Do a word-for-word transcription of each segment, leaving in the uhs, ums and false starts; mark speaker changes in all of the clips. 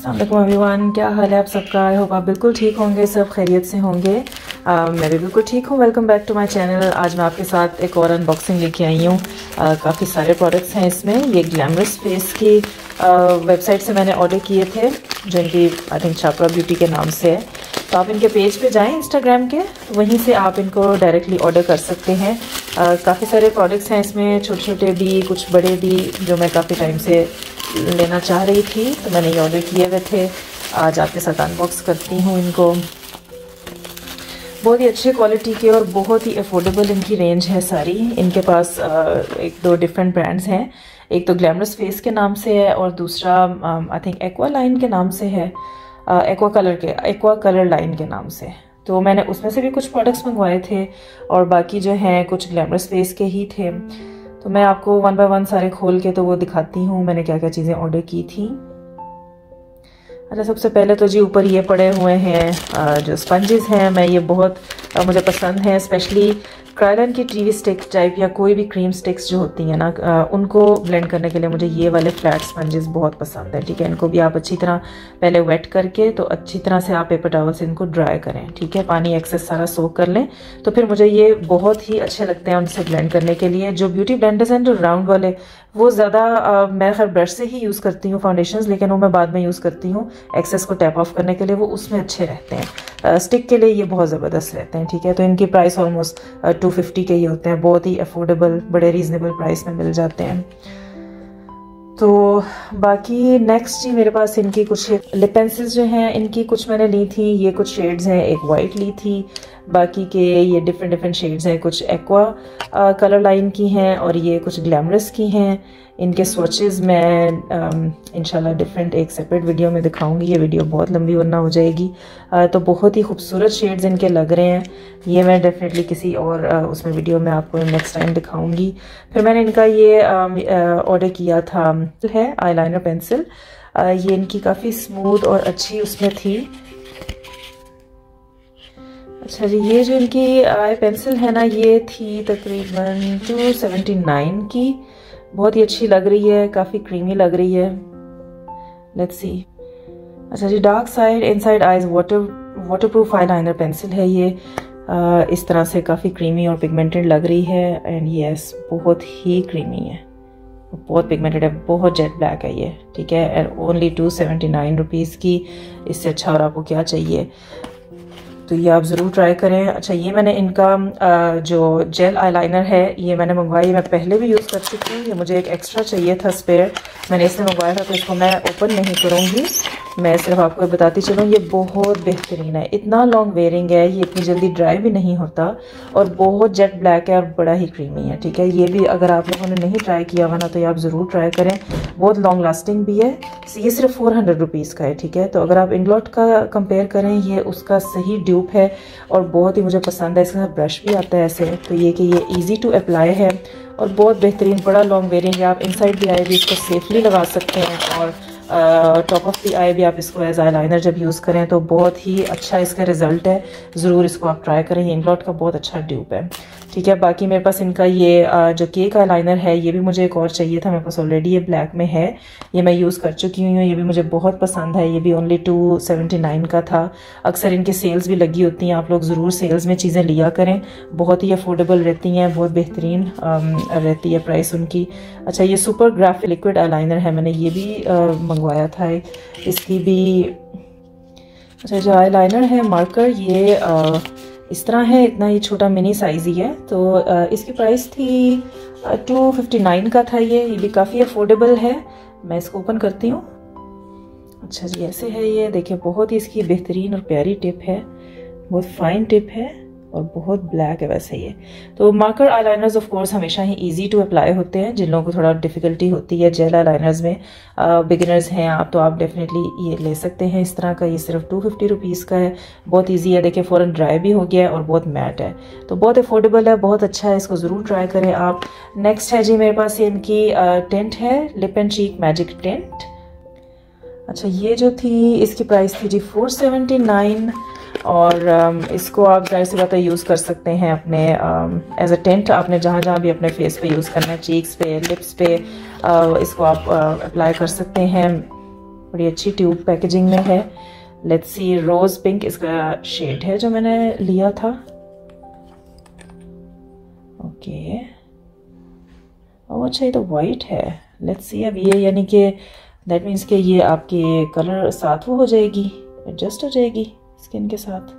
Speaker 1: अस्सलाम वालेकुम एवरीवन, क्या हाल है आप सबका। आई होप आप बिल्कुल ठीक होंगे, सब खैरियत से होंगे। uh, मैं भी बिल्कुल ठीक हूँ। Welcome back to my channel. आज मैं आपके साथ एक और अनबॉक्सिंग लेके आई हूँ। uh, काफ़ी सारे प्रोडक्ट्स हैं इसमें। ये ग्लैमरस फेस की वेबसाइट uh, से मैंने ऑर्डर किए थे, जो इनकी आई थिंक छापरा ब्यूटी के नाम से है। तो आप इनके पेज पे जाएं इंस्टाग्राम के, वहीं से आप इनको डायरेक्टली ऑर्डर कर सकते हैं। uh, काफ़ी सारे प्रोडक्ट्स हैं इसमें, छोटे छोटे भी कुछ बड़े भी, जो मैं काफ़ी टाइम से लेना चाह रही थी, तो मैंने ये ऑर्डर किए हुए थे। आज आपके साथ अनबॉक्स करती हूँ इनको। बहुत ही अच्छे क्वालिटी के और बहुत ही अफोर्डेबल इनकी रेंज है सारी। इनके पास एक दो डिफरेंट ब्रांड्स हैं, एक तो ग्लैमरस फेस के नाम से है और दूसरा आई थिंक एक्वा लाइन के नाम से है, एक्वा कलर के एक्वा कलर लाइन के नाम से। तो मैंने उसमें से भी कुछ प्रोडक्ट्स मंगवाए थे और बाकी जो हैं कुछ ग्लैमरस फेस के ही थे। तो मैं आपको वन बाय वन सारे खोल के तो वो दिखाती हूँ मैंने क्या क्या चीज़ें ऑर्डर की थी। अच्छा, सबसे पहले तो जी ऊपर ये पड़े हुए हैं जो स्पंजेस हैं। मैं ये बहुत मुझे पसंद है, स्पेशली क्रायलन की टीवी स्टिक टाइप या कोई भी क्रीम स्टिक्स जो होती हैं ना, उनको ब्लेंड करने के लिए मुझे ये वाले फ्लैट स्पंजेस बहुत पसंद है। ठीक है, इनको भी आप अच्छी तरह पहले वेट करके, तो अच्छी तरह से आप पेपर टॉवल से इनको ड्राई करें। ठीक है, पानी एक्सेस सारा सोक कर लें, तो फिर मुझे ये बहुत ही अच्छे लगते हैं उनसे ब्लेंड करने के लिए। जो ब्यूटी ब्लेंडर्स हैं जो राउंड वाले, वो ज़्यादा मैं खैर ब्रश से ही यूज़ करती हूँ फाउंडेशंस, लेकिन वो मैं बाद में यूज़ करती हूँ एक्सेस को टैप ऑफ करने के लिए, वो उसमें अच्छे रहते हैं। स्टिक के लिए ये बहुत ज़बरदस्त रहते हैं। ठीक है, तो इनकी प्राइस ऑलमोस्ट टू फिफ्टी के ही होते हैं, बहुत ही अफोर्डेबल, बड़े रीजनेबल प्राइस में मिल जाते हैं। तो बाकी नेक्स्ट जी मेरे पास इनकी कुछ लिप पेंसिल्स जो हैं, इनकी कुछ मैंने ली थी। ये कुछ शेड्स हैं, एक वाइट ली थी, बाकी के ये डिफरेंट डिफरेंट शेड्स हैं। कुछ एक्वा कलर लाइन की हैं और ये कुछ ग्लैमरस की हैं। इनके स्वॉचेस मैं इंशाल्लाह डिफरेंट एक सेपरेट वीडियो में दिखाऊंगी, ये वीडियो बहुत लंबी वरना हो जाएगी। आ, तो बहुत ही खूबसूरत शेड्स इनके लग रहे हैं। ये मैं डेफिनेटली किसी और आ, उसमें वीडियो में आपको नेक्स्ट टाइम दिखाऊंगी। फिर मैंने इनका ये ऑर्डर किया था है आईलाइनर पेंसिल। ये इनकी काफ़ी स्मूथ और अच्छी उसमें थी। अच्छा जी, ये जो इनकी आई पेंसिल है ना, ये थी तकरीबन टू सेवेंटी नाइन की। बहुत ही अच्छी लग रही है, काफ़ी क्रीमी लग रही है। Let's see. अच्छा जी, dark side inside eyes water waterproof eyeliner pencil है ये। आ, इस तरह से काफ़ी क्रीमी और पिगमेंटेड लग रही है। एंड यस, बहुत ही क्रीमी है, बहुत पिगमेंटेड है, बहुत जेट ब्लैक है ये। ठीक है, and only two seventy nine rupees की। इससे अच्छा और आपको क्या चाहिए। तो ये आप ज़रूर ट्राई करें। अच्छा, ये मैंने इनका जो जेल आईलाइनर है ये मैंने मंगवाई, मैं पहले भी यूज़ कर चुकी हूँ। ये मुझे एक एक्स्ट्रा चाहिए था स्पेयर, मैंने इसलिए मंगवाया था, तो इसको मैं ओपन नहीं करूँगी, मैं सिर्फ आपको बताती चलूँ। ये बहुत बेहतरीन है, इतना लॉन्ग वेयरिंग है, ये इतनी जल्दी ड्राई भी नहीं होता और बहुत जेट ब्लैक है और बड़ा ही क्रीमी है। ठीक है, ये भी अगर आप लोगों ने नहीं ट्राई किया हुआ ना, तो ये आप ज़रूर ट्राई करें, बहुत लॉन्ग लास्टिंग भी है। ये सिर्फ फोर हंड्रेड रुपीज़ का है। ठीक है, तो अगर आप इंग्लॉट का कंपेयर करें, ये उसका सही ड्यूप है और बहुत ही मुझे पसंद है। इसके साथ ब्रश भी आता है ऐसे, तो ये कि ये ईजी टू अप्लाई है और बहुत बेहतरीन, बड़ा लॉन्ग वेयरिंग है। आप इनसाइड दी आई भी इसको सेफली लगा सकते हैं और टॉप ऑफ दी आई भी आप इसको एज आईलाइनर जब यूज़ करें तो बहुत ही अच्छा इसका रिजल्ट है। ज़रूर इसको आप ट्राई करें, ये इंग्लॉट का बहुत अच्छा ड्यूप है। ठीक है, बाकी मेरे पास इनका ये uh, जो केक आईलाइनर है, ये भी मुझे एक और चाहिए था, मेरे पास ऑलरेडी ये ब्लैक में है, ये मैं यूज़ कर चुकी हूँ, ये भी मुझे बहुत पसंद है। ये भी ओनली टू सेवेंटी नाइन का था। अक्सर इनकी सेल्स भी लगी होती हैं, आप लोग ज़रूर सेल्स में चीज़ें लिया करें, बहुत ही अफोर्डेबल रहती हैं, बहुत बेहतरीन रहती है प्राइस उनकी। अच्छा, ये सुपर ग्राफिक लिक्विड आईलाइनर है, मैंने ये भी मंगवाया था, इसकी भी। अच्छा, जो आईलाइनर है मार्कर, ये आ, इस तरह है, इतना ही छोटा मिनी साइज ही है। तो आ, इसकी प्राइस थी टू फिफ्टी नाइन का था ये ये भी काफ़ी अफोर्डेबल है। मैं इसको ओपन करती हूँ। अच्छा जी, ऐसे है ये, देखिए बहुत ही इसकी बेहतरीन और प्यारी टिप है, बहुत फाइन टिप है और बहुत ब्लैक है वैसे ये। तो मार्कर आईलाइनर्स ऑफ कोर्स हमेशा ही इजी टू अप्लाई होते हैं, जिन लोगों को थोड़ा डिफिकल्टी होती है जेल आईलाइनर्स में, बिगिनर्स हैं आप, तो आप डेफिनेटली ये ले सकते हैं इस तरह का। ये सिर्फ टू फिफ्टी रुपीज़ का है, बहुत इजी है, देखिए फ़ौरन ड्राई भी हो गया है और बहुत मैट है, तो बहुत अफोर्डेबल है, बहुत अच्छा है, इसको ज़रूर ट्राई करें आप। नेक्स्ट है जी मेरे पास इनकी टेंट है, lip and cheek magic tint. अच्छा, ये जो थी इसकी प्राइस थी जी फोर सेवेंटी नाइन और um, इसको आप जाहिर सी बात है यूज़ कर सकते हैं अपने एज अ टेंट। आपने जहाँ जहाँ भी अपने फेस पे यूज़ करना है, चीक्स पे, लिप्स पे, uh, इसको आप अप्लाई uh, कर सकते हैं। बड़ी अच्छी ट्यूब पैकेजिंग में है। लेट्स सी, रोज पिंक इसका शेड है जो मैंने लिया था। ओके, ओह अच्छा, ये तो वाइट है। लेट्स सी, अब ये यानी कि दैट मीन्स कि ये आपके कलर साथ वो हो जाएगी, एडजस्ट हो जाएगी स्किन के साथ।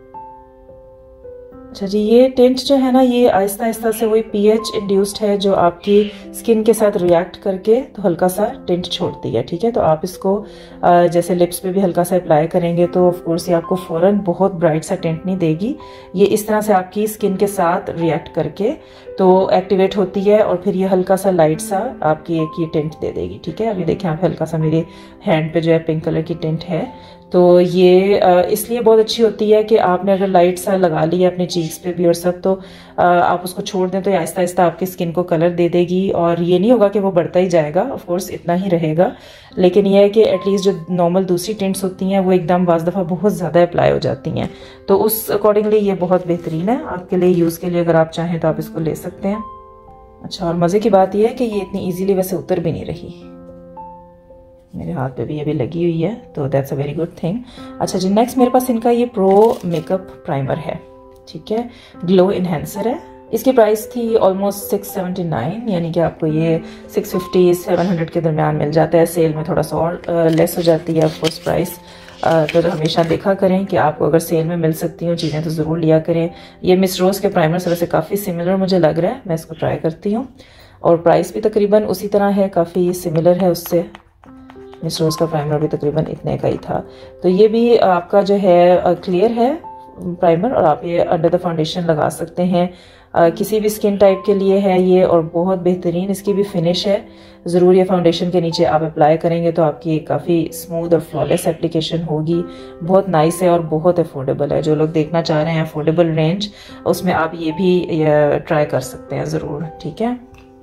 Speaker 1: अच्छा जी, ये टिंट जो है ना, ये आहिस्ता आहिस्ता से वही पीएच इंड्यूस्ड है जो आपकी स्किन के साथ रिएक्ट करके तो हल्का सा टिंट छोड़ती है। ठीक है, तो आप इसको जैसे लिप्स पे भी हल्का सा अप्लाई करेंगे तो ऑफ कोर्स ये आपको फौरन बहुत ब्राइट सा टिंट नहीं देगी। ये इस तरह से आपकी स्किन के साथ रिएक्ट करके तो एक्टिवेट होती है और फिर ये हल्का सा लाइट सा आपकी एक ये टिंट दे देगी। ठीक है, अभी देखें आप, हल्का सा मेरे हैंड पे जो है पिंक कलर की टिंट है। तो ये इसलिए बहुत अच्छी होती है कि आपने अगर लाइट सा लगा लिया अपने चीक्स पे भी और सब, तो आप उसको छोड़ दें तो ये आहिस्ता आहिस्ता आपकी स्किन को कलर दे देगी। और ये नहीं होगा कि वो बढ़ता ही जाएगा, ऑफ कोर्स इतना ही रहेगा, लेकिन यह है कि एटलीस्ट जो नॉर्मल दूसरी टिंट्स होती हैं वो एकदम बाज़ दफ़ा बहुत ज़्यादा अप्लाई हो जाती हैं। तो उस अकॉर्डिंगली ये बहुत बेहतरीन है आपके लिए यूज़ के लिए, अगर आप चाहें तो आप इसको ले सकते हैं। अच्छा, और मज़े की बात यह है कि ये इतनी ईजीली वैसे उतर भी नहीं रही, मेरे हाथ पे भी अभी लगी हुई है, तो that's a very good thing. अच्छा जी, नेक्स्ट मेरे पास इनका ये प्रो मेकअप प्राइमर है। ठीक है, ग्लो इन्हेंसर है। इसकी प्राइस थी ऑलमोस्ट सिक्स सेवेंटी नाइन, यानी कि आपको ये सिक्स फिफ्टी सेवन हंड्रेड के दरमियान मिल जाता है। सेल में थोड़ा सा और लेस हो जाती है ऑफ कोर्स प्राइस। तो, तो हमेशा देखा करें कि आपको अगर सेल में मिल सकती हूँ चीज़ें तो ज़रूर लिया करें। ये मिस रोज़ के प्राइमर से वैसे काफ़ी सिमिलर मुझे लग रहा है, मैं इसको ट्राई करती हूँ और प्राइस भी तकरीबन उसी तरह है, काफ़ी सिमिलर है उससे। मिस रोज़ का प्राइमर भी तकरीबन इतने का ही था। तो ये भी आपका जो है क्लियर है प्राइमर, और आप ये अंडर द फाउंडेशन लगा सकते हैं। आ, किसी भी स्किन टाइप के लिए है ये, और बहुत बेहतरीन इसकी भी फिनिश है। ज़रूर ये फाउंडेशन के नीचे आप अप्लाई करेंगे तो आपकी काफ़ी स्मूथ और फ्लॉलेस एप्लीकेशन होगी। बहुत नाइस है और बहुत अफोर्डेबल है। जो लोग देखना चाह रहे हैं अफोर्डेबल रेंज, उसमें आप ये भी ट्राई कर सकते हैं ज़रूर। ठीक है,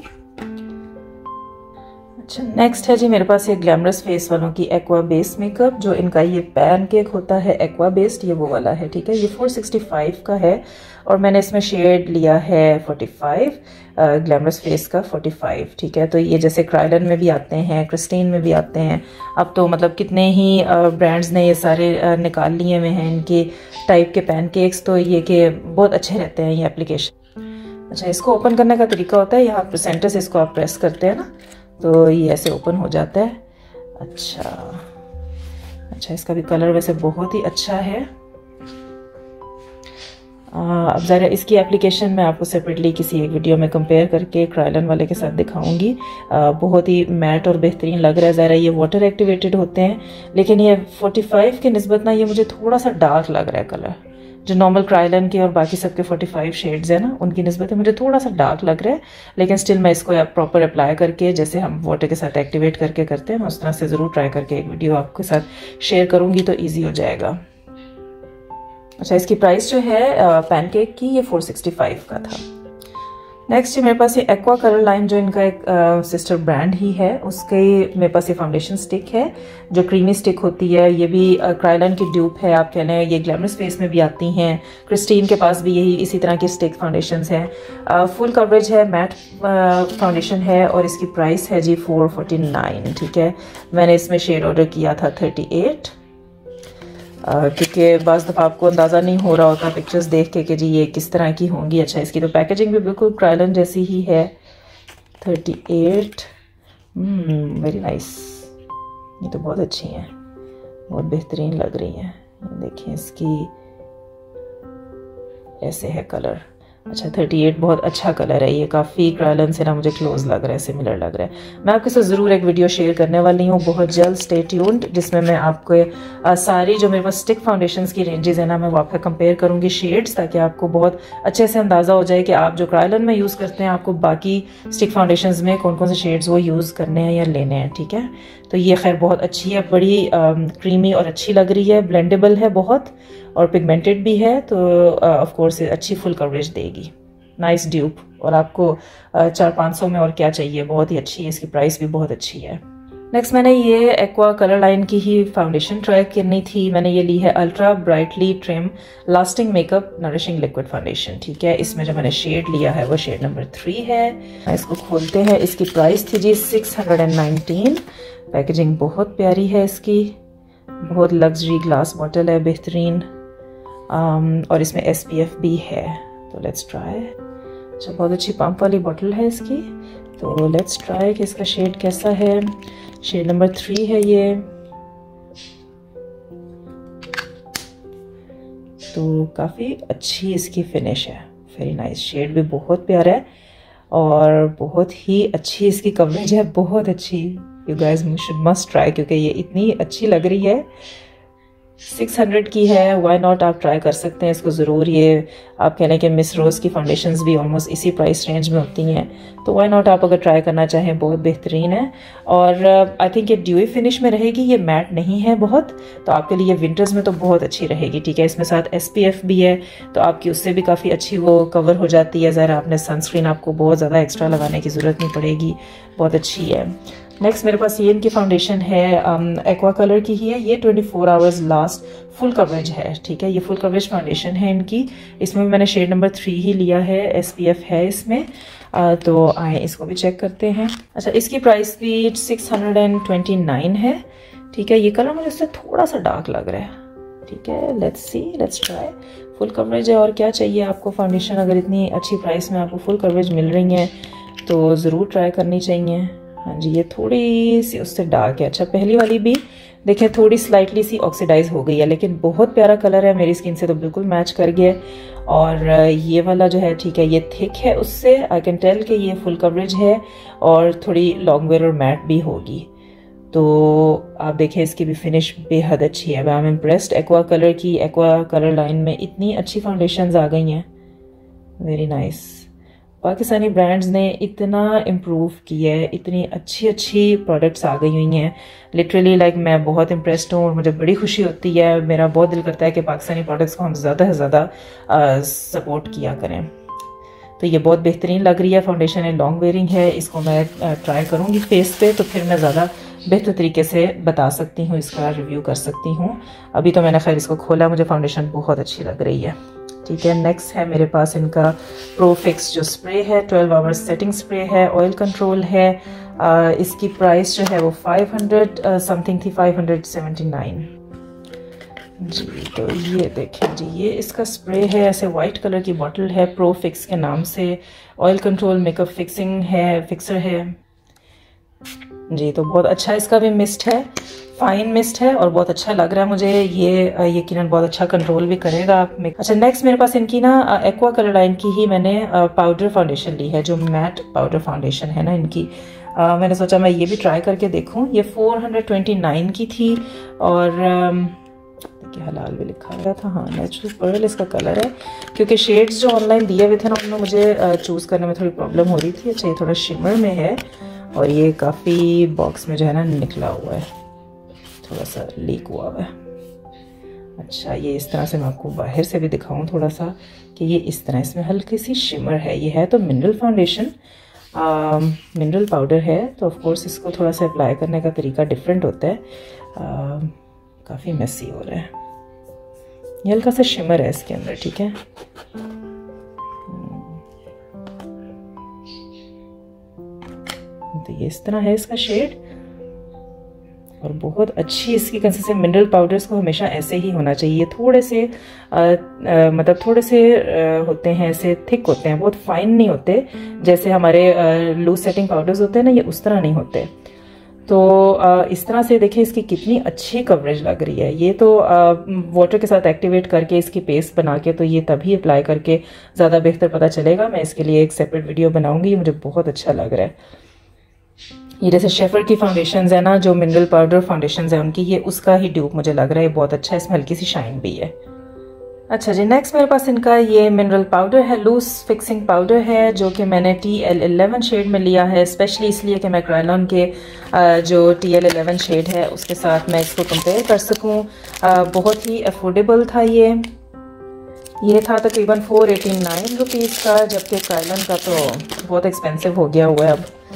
Speaker 1: अच्छा नेक्स्ट है जी मेरे पास ये ग्लैमरस फेस वालों की एक्वा बेस मेकअप, जो इनका ये पैन केक होता है एक्वा बेस्ड, ये वो वाला है। ठीक है, ये फोर सिक्सटी फाइव का है और मैंने इसमें शेड लिया है फोर्टी फाइव, ग्लैमरस फेस का फोर्टी फाइव। ठीक है, तो ये जैसे क्राइलन में भी आते हैं, क्रिस्टीन में भी आते हैं, अब तो मतलब कितने ही ब्रांड्स ने ये सारे निकाल लिए हुए हैं इनके टाइप के पैन केक्स। तो ये कि बहुत अच्छे रहते हैं ये एप्लीकेशन। अच्छा, इसको ओपन करने का तरीका होता है, यहाँ सेंटर से इसको आप प्रेस करते हैं ना तो ये ऐसे ओपन हो जाता है। अच्छा अच्छा, इसका भी कलर वैसे बहुत ही अच्छा है। अब ज़रा इसकी एप्लीकेशन मैं आपको सेपरेटली किसी एक वीडियो में कंपेयर करके क्राइलन वाले के साथ दिखाऊंगी। बहुत ही मैट और बेहतरीन लग रहा है। ज़रा ये वाटर एक्टिवेटेड होते हैं, लेकिन ये फोर्टी फाइव के निस्बत ना ये मुझे थोड़ा सा डार्क लग रहा है कलर। जो नॉर्मल क्राइलन के और बाकी सबके फोर्टी फाइव शेड्स है ना, उनकी निस्बत मुझे थोड़ा सा डार्क लग रहा है, लेकिन स्टिल मैं इसको प्रॉपर अप्लाई करके जैसे हम वाटर के साथ एक्टिवेट करके करते हैं, मैं उस तरह से ज़रूर ट्राई करके एक वीडियो आपके साथ शेयर करूँगी तो ईजी हो जाएगा। अच्छा, इसकी प्राइस जो है पैनकेक की ये फोर सिक्सटी फाइव का था। नेक्स्ट मेरे पास ये एक्वा कलर लाइन, जो इनका एक सिस्टर ब्रांड ही है, उसके मेरे पास ये फाउंडेशन स्टिक है जो क्रीमी स्टिक होती है। ये भी क्राइलन की ड्यूप है आप कह लें। ये ग्लैमरस फेस में भी आती हैं, क्रिस्टीन के पास भी यही इसी तरह की स्टिक फाउंडेशंस हैं। फुल कवरेज है, मैट फाउंडेशन है और इसकी प्राइस है जी फोर फोर्टी नाइन। ठीक है, मैंने इसमें शेड ऑर्डर किया था थर्टी एट, क्योंकि बाज़ दफ़ा आपको अंदाज़ा नहीं हो रहा होता पिक्चर्स देख के कि जी ये किस तरह की होंगी। अच्छा, इसकी तो पैकेजिंग भी बिल्कुल क्राइलन जैसी ही है। थर्टी एट, वेरी नाइस, ये तो बहुत अच्छी हैं, बहुत बेहतरीन लग रही हैं। देखिए इसकी ऐसे है कलर। अच्छा, थर्टी एट बहुत अच्छा कलर है, ये काफ़ी क्राइलन से ना मुझे क्लोज लग रहा है, सिमिलर लग रहा है। मैं आपके साथ ज़रूर एक वीडियो शेयर करने वाली हूँ बहुत जल्द, स्टे ट्यून्ड, जिसमें मैं आपको आ, सारी जो मेरे पास स्टिक फाउंडेशंस की रेंजेस है ना, मैं वो आपका कंपेयर करूँगी शेड्स, ताकि आपको बहुत अच्छे से अंदाज़ा हो जाए कि आप जो क्राइलन में यूज़ करते हैं आपको बाकी स्टिक फाउंडेशंस में कौन कौन से शेड्स वो यूज़ करने हैं या लेने हैं। ठीक है, तो ये खैर बहुत अच्छी है, बड़ी क्रीमी और अच्छी लग रही है, ब्लेंडेबल है बहुत और पिगमेंटेड भी है, तो ऑफ कोर्स अच्छी फुल कवरेज देगी। नाइस ड्यूप, और आपको चार पाँच सौ में और क्या चाहिए, बहुत ही अच्छी है, इसकी प्राइस भी बहुत अच्छी है। नेक्स्ट मैंने ये एक्वा कलर लाइन की ही फाउंडेशन ट्राई करनी थी। मैंने ये ली है ultra brightly trim lasting makeup nourishing liquid foundation. ठीक है, इसमें जो मैंने शेड लिया है वो शेड नंबर थ्री है। इसको खोलते हैं। इसकी प्राइस थी जी six hundred and nineteen. Packaging बहुत प्यारी है इसकी, बहुत लग्जरी ग्लास बॉटल है, बेहतरीन। um, और इसमें एस पी एफ भी है। तो लेट्स ट्राई। अच्छा, बहुत अच्छी पंप वाली बॉटल है इसकी। तो लेट्स ट्राई कि इसका शेड कैसा है। शेड नंबर थ्री है ये। तो काफ़ी अच्छी इसकी फिनिश है, वेरी नाइस। शेड भी बहुत प्यारा है और बहुत ही अच्छी इसकी कवरेज है, बहुत अच्छी। You guys should must try, क्योंकि ये इतनी अच्छी लग रही है। सिक्स हंड्रेड की है, वाई नॉट, आप ट्राई कर सकते हैं इसको ज़रूर। ये आप कह लें कि मिस रोज़ की फाउंडेशंस भी ऑलमोस्ट इसी प्राइस रेंज में होती हैं, तो वाई नॉट आप अगर ट्राई करना चाहें, बहुत बेहतरीन है। और आई थिंक ये ड्यूई फिनिश में रहेगी, ये मैट नहीं है बहुत, तो आपके लिए विंटर्स में तो बहुत अच्छी रहेगी। ठीक है, इसमें साथ एस पी एफ भी है, तो आपकी उससे भी काफ़ी अच्छी वो कवर हो जाती है। ज़रा आपने सनस्क्रीन आपको बहुत ज़्यादा एक्स्ट्रा लगाने की ज़रूरत नहीं पड़ेगी, बहुत अच्छी है। नेक्स्ट मेरे पास ये इनकी फाउंडेशन है, एक्वा um, कलर की ही है। ये twenty four hours last full coverage है। ठीक है, ये फुल कवरेज फाउंडेशन है इनकी। इसमें मैंने शेड नंबर थ्री ही लिया है, एस पी एफ है इसमें। uh, तो आए इसको भी चेक करते हैं। अच्छा, इसकी प्राइस भी six hundred and twenty nine है। ठीक है, ये कलर मुझे इससे थोड़ा सा डार्क लग रहा है। ठीक है, let's see, let's try. Full coverage है और क्या चाहिए आपको फाउंडेशन। अगर इतनी अच्छी प्राइस में आपको फुल कवरेज मिल रही है तो ज़रूर ट्राई करनी चाहिए। हाँ जी, ये थोड़ी सी उससे डार्क है। अच्छा, पहली वाली भी देखें थोड़ी स्लाइटली सी ऑक्सीडाइज हो गई है, लेकिन बहुत प्यारा कलर है, मेरी स्किन से तो बिल्कुल मैच कर गया। और ये वाला जो है, ठीक है, ये थिक है उससे, आई कैन टेल कि ये फुल कवरेज है और थोड़ी लॉन्ग वेयर और मैट भी होगी। तो आप देखें इसकी भी फिनिश बेहद अच्छी है। I am impressed. Aqua colour की, एक्वा कलर लाइन में इतनी अच्छी फाउंडेशंस आ गई हैं, वेरी नाइस। पाकिस्तानी ब्रांड्स ने इतना इम्प्रूव किया है, इतनी अच्छी अच्छी प्रोडक्ट्स आ गई हुई हैं। लिटरली लाइक like, मैं बहुत इम्प्रेस्ड हूँ और मुझे बड़ी खुशी होती है। मेरा बहुत दिल करता है कि पाकिस्तानी प्रोडक्ट्स को हम ज़्यादा से ज़्यादा सपोर्ट किया करें। तो ये बहुत बेहतरीन लग रही है फाउंडेशन है, लॉन्ग वेयरिंग है। इसको मैं ट्राई करूँगी फेस पे, तो फिर मैं ज़्यादा बेहतर तरीके से बता सकती हूँ, इसका रिव्यू कर सकती हूँ। अभी तो मैंने खैर इसको खोला, मुझे फाउंडेशन बहुत अच्छी लग रही है। ठीक है, नेक्स्ट है मेरे पास इनका प्रो फिक्स जो स्प्रे है, ट्वेल्व आवर्स सेटिंग स्प्रे है, ऑयल कंट्रोल है। आ, इसकी प्राइस जो है वो फाइव हंड्रेड समथिंग थी, फाइव हंड्रेड सेवेंटी नाइन जी। तो ये देखें जी, ये इसका स्प्रे है, ऐसे वाइट कलर की बॉटल है, प्रो फिक्स के नाम से। ऑयल कंट्रोल मेकअप फिक्सिंग है, फिक्सर है जी। तो बहुत अच्छा इसका भी मिस्ट है, फाइन मिस्ट है और बहुत अच्छा लग रहा है मुझे। ये यकीनन बहुत अच्छा कंट्रोल भी करेगा आप में। अच्छा, नेक्स्ट मेरे पास इनकी ना एक्वा कलर लाइन की ही मैंने पाउडर फाउंडेशन ली है, जो मैट पाउडर फाउंडेशन है ना इनकी। आ, मैंने सोचा मैं ये भी ट्राई करके देखूं। ये फोर हंड्रेड ट्वेंटी नाइन की थी और देखिए हलाल भी लिखा गया था। हाँ, नेचुरल पर्ल इसका कलर है, क्योंकि शेड्स जो ऑनलाइन दिए हुए थे ना उनमें मुझे चूज़ करने में थोड़ी प्रॉब्लम हो रही थी। अच्छा, ये थोड़ा शिमर में है और ये काफ़ी बॉक्स में जो है ना निकला हुआ है, थोड़ा सा लीक हुआ हुआ है। अच्छा, ये इस तरह से मैं आपको बाहर से भी दिखाऊं थोड़ा सा कि ये इस तरह, इसमें हल्की सी शिमर है। ये है तो मिनरल फाउंडेशन, मिनरल पाउडर है, तो ऑफ कोर्स इसको थोड़ा सा अप्लाई करने का तरीका डिफरेंट होता है। काफ़ी मेसी हो रहा है। ये हल्का सा शिमर है इसके अंदर। ठीक है, तो ये इस तरह है इसका शेड और बहुत अच्छी इसकी कंसिस्टेंसी। मिनरल पाउडर्स को हमेशा ऐसे ही होना चाहिए, थोड़े से आ, आ, मतलब थोड़े से आ, होते हैं, ऐसे थिक होते हैं, बहुत फाइन नहीं होते जैसे हमारे लूज सेटिंग पाउडर्स होते हैं ना, ये उस तरह नहीं होते। तो आ, इस तरह से देखिए इसकी कितनी अच्छी कवरेज लग रही है। ये तो वाटर के साथ एक्टिवेट करके इसकी पेस्ट बना के तो ये तभी अप्लाई करके ज़्यादा बेहतर पता चलेगा। मैं इसके लिए एक सेपरेट वीडियो बनाऊंगी। ये मुझे बहुत अच्छा लग रहा है। ये जैसे शेफर की फाउंडेशंस है ना, जो मिनरल पाउडर फाउंडेशंस है उनकी, ये उसका ही ड्यूप मुझे लग रहा है। बहुत अच्छा है, इसमें हल्की सी शाइन भी है। अच्छा जी, नेक्स्ट मेरे पास इनका ये मिनरल पाउडर है, लूज फिक्सिंग पाउडर है, जो कि मैंने टी एल इलेवन शेड में लिया है, स्पेशली इसलिए कि मैं क्रायलॉन के जो टी एल इलेवन शेड है उसके साथ मैं इसको कंपेयर कर सकूं। बहुत ही अफोर्डेबल था ये ये था तकरीबन फोर एटी नाइन रुपीज़ का, जबकि क्रायलॉन का तो बहुत एक्सपेंसिव हो गया हुआ है अब।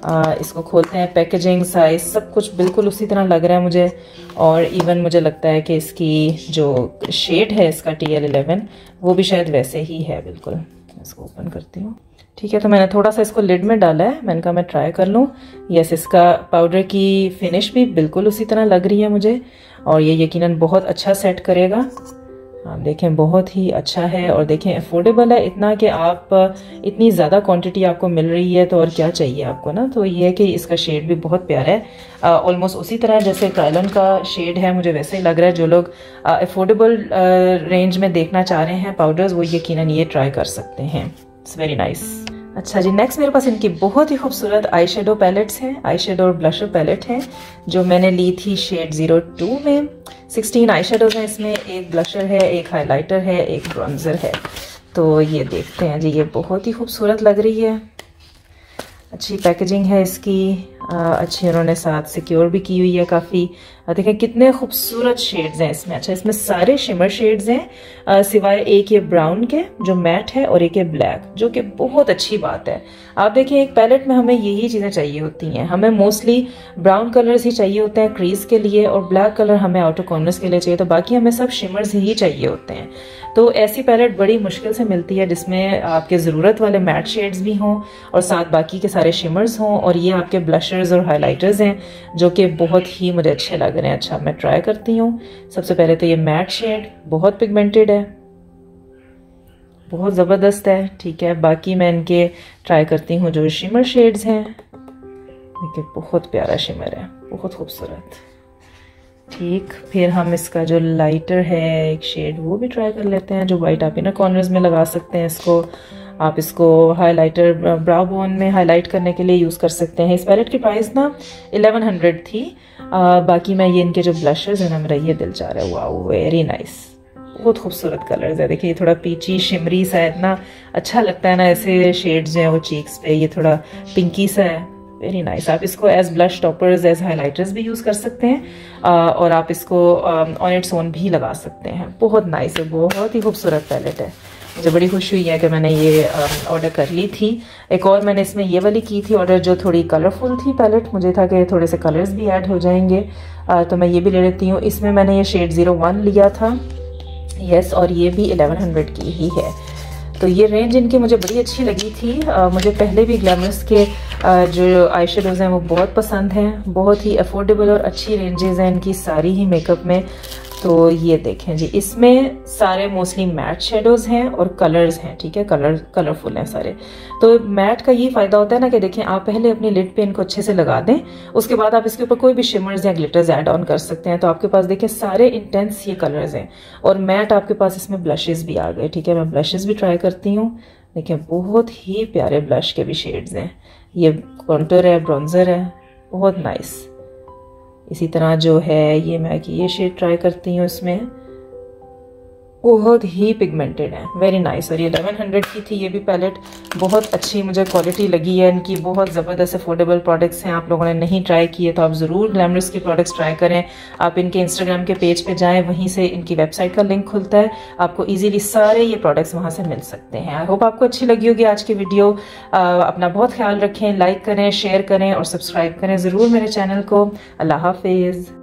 Speaker 1: आ, इसको खोलते हैं, पैकेजिंग, साइज सब कुछ बिल्कुल उसी तरह लग रहा है मुझे। और इवन मुझे लगता है कि इसकी जो शेड है इसका टी एल इलेवन वो भी शायद वैसे ही है बिल्कुल। इसको ओपन करती हूँ। ठीक है, तो मैंने थोड़ा सा इसको लिड में डाला है, मैंने कहा मैं ट्राई कर लूँ। यस, इसका पाउडर की फिनिश भी बिल्कुल उसी तरह लग रही है मुझे, और ये यकीनन बहुत अच्छा सेट करेगा। आप देखें बहुत ही अच्छा है, और देखें अफोर्डेबल है इतना कि आप इतनी ज़्यादा क्वांटिटी आपको मिल रही है तो और क्या चाहिए आपको ना। तो ये है कि इसका शेड भी बहुत प्यारा है, ऑलमोस्ट उसी तरह जैसे क्रायलन का शेड है मुझे वैसे ही लग रहा है। जो लोग अफोर्डेबल रेंज में देखना चाह रहे हैं पाउडर्स, वो यकीनन ये ट्राई कर सकते हैं। It's very nice. अच्छा जी, नेक्स्ट मेरे पास इनकी बहुत ही खूबसूरत आई शेडो पैलेट्स हैं, आई शेडो और ब्लशर पैलेट हैं, जो मैंने ली थी शेड ज़ीरो टू में। सोलह आई शेडोज हैं इसमें, एक ब्लशर है, एक हाइलाइटर है, एक ब्रॉन्जर है। तो ये देखते हैं जी, ये बहुत ही खूबसूरत लग रही है। अच्छी पैकेजिंग है इसकी, आ, अच्छी उन्होंने साथ सिक्योर भी की हुई है काफ़ी। देखें कितने खूबसूरत शेड्स हैं इसमें। अच्छा, इसमें सारे शिमर शेड्स हैं सिवाय एक ये ब्राउन के जो मैट है और एक ये ब्लैक, जो कि बहुत अच्छी बात है। आप देखें एक पैलेट में हमें यही चीज़ें चाहिए होती हैं, हमें मोस्टली ब्राउन कलर्स ही चाहिए होते हैं क्रीज के लिए, और ब्लैक कलर हमें आउटर कॉर्नर्स के लिए चाहिए, तो बाकी हमें सब शिमर्स ही चाहिए होते हैं। तो ऐसी पैलेट बड़ी मुश्किल से मिलती है जिसमें आपके ज़रूरत वाले मैट शेड्स भी हों और साथ बाकी के सारे शिमर्स हों, और ये आपके ब्लशर्स और हाइलाइटर्स हैं जो कि बहुत ही मुझे अच्छे लग रहे हैं। अच्छा, मैं ट्राई करती हूँ। सबसे पहले तो ये मैट शेड बहुत पिगमेंटेड है, बहुत ज़बरदस्त है। ठीक है, बाकी मैं इनके ट्राई करती हूँ जो शिमर शेड्स हैं। देखिए बहुत प्यारा शिमर है, बहुत खूबसूरत। ठीक, फिर हम इसका जो लाइटर है एक शेड वो भी ट्राई कर लेते हैं, जो वाइट आप इनर कॉर्नर्स में लगा सकते हैं इसको। आप इसको हाइलाइटर ब्राउ बोन में हाईलाइट करने के लिए यूज़ कर सकते हैं। इस पैलेट की प्राइस ना इलेवन हंड्रेड थी। आ, बाकी मैं ये इनके जो ब्लशर्स हैं ना, मेरा ये दिल चाह रहा है। वाओ, वेरी नाइस, बहुत खूबसूरत कलर्स है। देखिए थोड़ा पीची शिमरी सा है, इतना अच्छा लगता है ना ऐसे शेड्स जो हैं वो चीक्स पे। ये थोड़ा पिंकी सा है, वेरी नाइस। आप इसको as blush toppers, as highlighters भी यूज़ कर सकते हैं, आ, और आप इसको ऑन इट्स ओन भी लगा सकते हैं। बहुत नाइस है, बहुत ही खूबसूरत पैलेट है। मुझे बड़ी खुशी हुई है कि मैंने ये ऑर्डर कर ली थी। एक और मैंने इसमें ये वाली की थी ऑर्डर जो थोड़ी कलरफुल थी पैलेट, मुझे था कि थोड़े से कलर्स भी ऐड हो जाएंगे, आ, तो मैं ये भी ले लेती हूँ। इसमें मैंने ये शेड ज़ीरो वन लिया था, यस, और ये भी इलेवन हंड्रेड की ही है। तो ये रेंज इनकी मुझे बड़ी अच्छी लगी थी। आ, मुझे पहले भी ग्लैमरस के आ, जो आई शेडोज़ हैं वो बहुत पसंद हैं, बहुत ही अफोर्डेबल और अच्छी रेंजेस हैं इनकी सारी ही मेकअप में। तो ये देखें जी, इसमें सारे मोस्टली मैट शेडोज़ हैं और कलर्स हैं। ठीक है, कलर कलरफुल हैं सारे। तो मैट का ये फ़ायदा होता है ना कि देखें आप पहले अपनी लिड पे इनको अच्छे से लगा दें, उसके बाद आप इसके ऊपर कोई भी शिमर्स या ग्लिटर्स ऐड ऑन कर सकते हैं। तो आपके पास देखें सारे इंटेंस ये कलर्स हैं, और मैट आपके पास इसमें ब्लशेस भी आ गए। ठीक है, मैं ब्लशेस भी ट्राई करती हूँ। देखें बहुत ही प्यारे ब्लश के भी शेड्स हैं। ये कॉन्टूर है, ब्रॉन्जर है, बहुत नाइस। इसी तरह जो है ये मैं कि ये शेड ट्राई करती हूँ, इसमें बहुत ही पिगमेंटेड है, वेरी नाइस। और ये इलेवन हंड्रेड की थी ये भी पैलेट, बहुत अच्छी मुझे क्वालिटी लगी है इनकी, बहुत ज़बरदस्त अफोर्डेबल प्रोडक्ट्स हैं। आप लोगों ने नहीं ट्राई किए तो आप ज़रूर ग्लैमरस के प्रोडक्ट्स ट्राई करें। आप इनके इंस्टाग्राम के पेज पे जाएं, वहीं से इनकी वेबसाइट का लिंक खुलता है, आपको इजीली सारे ये प्रोडक्ट्स वहाँ से मिल सकते हैं। आई होप आपको अच्छी लगी होगी आज की वीडियो। अपना बहुत ख्याल रखें, लाइक करें, शेयर करें और सब्सक्राइब करें ज़रूर मेरे चैनल को। अल्लाह हाफिज़।